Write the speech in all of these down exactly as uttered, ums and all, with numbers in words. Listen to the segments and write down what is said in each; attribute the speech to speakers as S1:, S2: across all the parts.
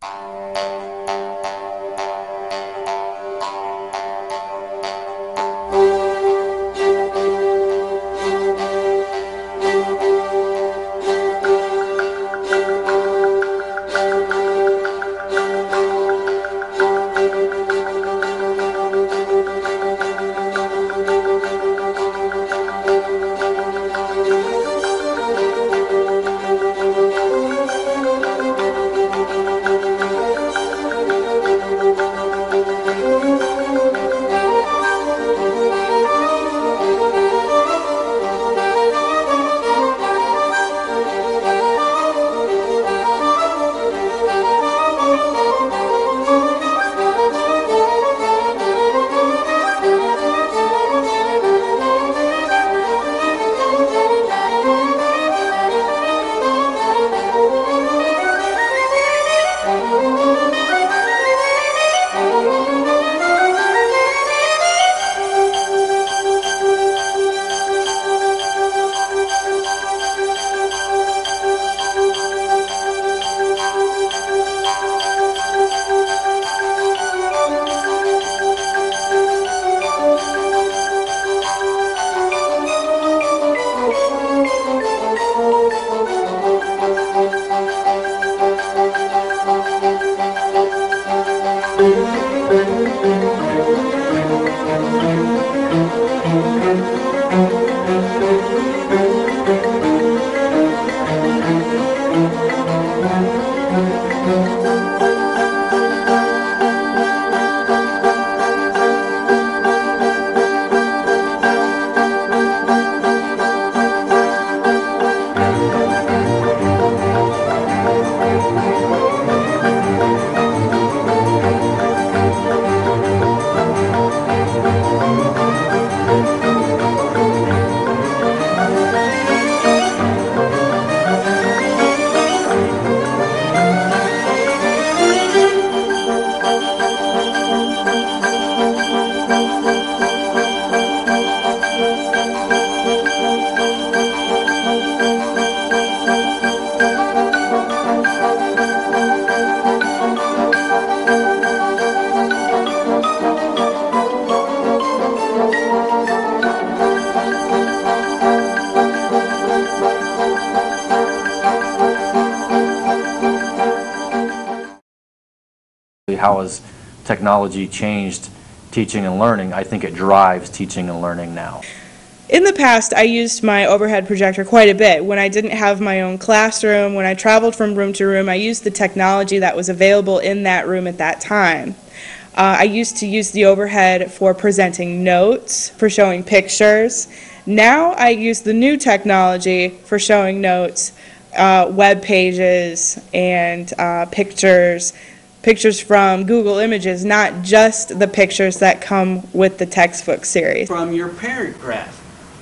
S1: How has technology changed teaching and learning? I think it drives teaching and learning now.
S2: In the past, I used my overhead projector quite a bit. When I didn't have my own classroom, when I traveled from room to room, I used the technology that was available in that room at that time. Uh, I used to use the overhead for presenting notes, for showing pictures. Now I use the new technology for showing notes, uh, web pages, and uh, pictures, pictures from Google Images, not just the pictures that come with the textbook series.
S3: From your parent graph.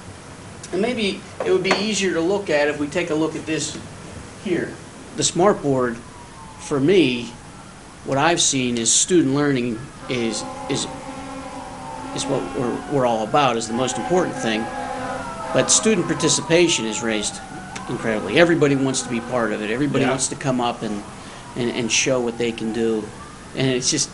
S3: And maybe it would be easier to look at if we take a look at this here. The smartboard, for me, what I've seen is student learning is is is what we're, we're all about, is the most important thing. But student participation is raised incredibly. Everybody wants to be part of it. Everybody yeah. wants to come up and, and, and show what they can do. And it's just,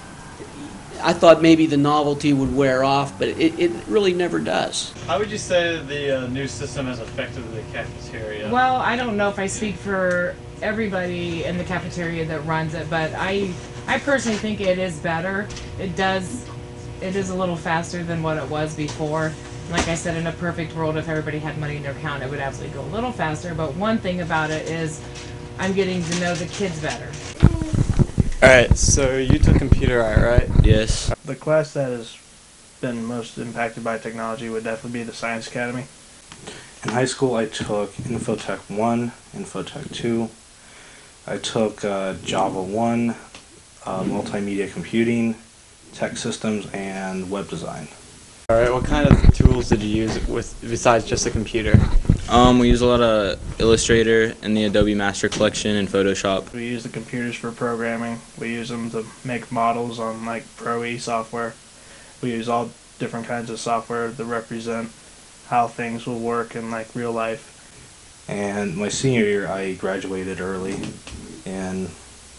S3: I thought maybe the novelty would wear off, but it, it really never does.
S4: How would you say the uh, new system has affected the cafeteria?
S5: Well, I don't know if I speak for everybody in the cafeteria that runs it, but I, I personally think it is better. It does, it is a little faster than what it was before. Like I said, in a perfect world, if everybody had money in their account, it would absolutely go a little faster. But one thing about it is I'm getting to know the kids better.
S6: Alright, so you took computer art, right?
S7: Yes.
S8: The class that has been most impacted by technology would definitely be the Science Academy.
S9: In high school, I took Infotech one, Infotech two. I took uh, Java one, uh, Multimedia Computing, Tech Systems, and Web Design.
S6: Alright, what kind of tools did you use with besides just a computer?
S7: Um, we use a lot of Illustrator and the Adobe Master Collection and Photoshop.
S8: We use the computers for programming. We use them to make models on like Pro E software. We use all different kinds of software to represent how things will work in like real life.
S9: And my senior year, I graduated early, and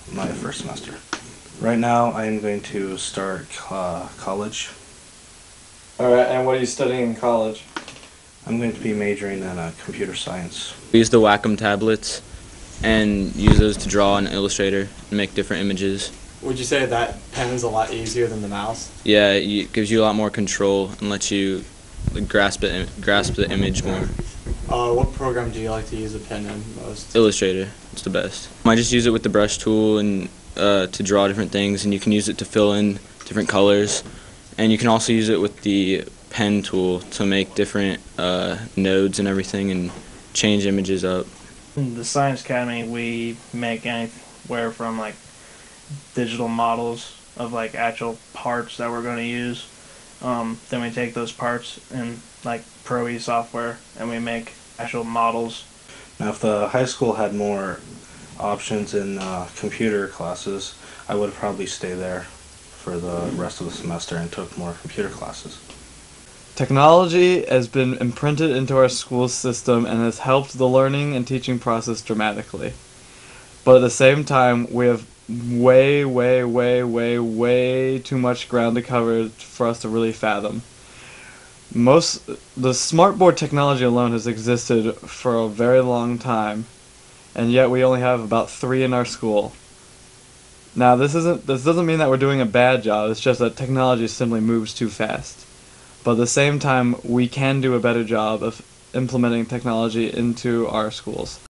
S9: my first semester. Right now, I am going to start uh, college.
S10: Alright, and what are you studying in college?
S9: I'm going to be majoring in uh, computer science.
S7: We use the Wacom tablets and use those to draw in Illustrator and make different images.
S10: Would you say that pen is a lot easier than the mouse?
S7: Yeah, it gives you a lot more control and lets you like, grasp it, grasp the image more.
S10: Uh, what program do you like to use a pen in most?
S7: Illustrator, it's the best. I just use it with the brush tool and uh, to draw different things, and you can use it to fill in different colors, and you can also use it with the pen tool to make different uh, nodes and everything and change images up.
S8: In the Science Academy, we make anywhere from like digital models of like actual parts that we're going to use. Um, then we take those parts in like Pro E software and we make actual models.
S9: Now, if the high school had more options in uh, computer classes, I would probably stay there for the rest of the semester and took more computer classes.
S10: Technology has been imprinted into our school system and has helped the learning and teaching process dramatically. But at the same time, we have way, way, way, way, way too much ground to cover for us to really fathom. Most the smartboard technology alone has existed for a very long time, and yet we only have about three in our school. Now, this isn't this doesn't mean that we're doing a bad job. It's just that technology simply moves too fast. But at the same time, we can do a better job of implementing technology into our schools.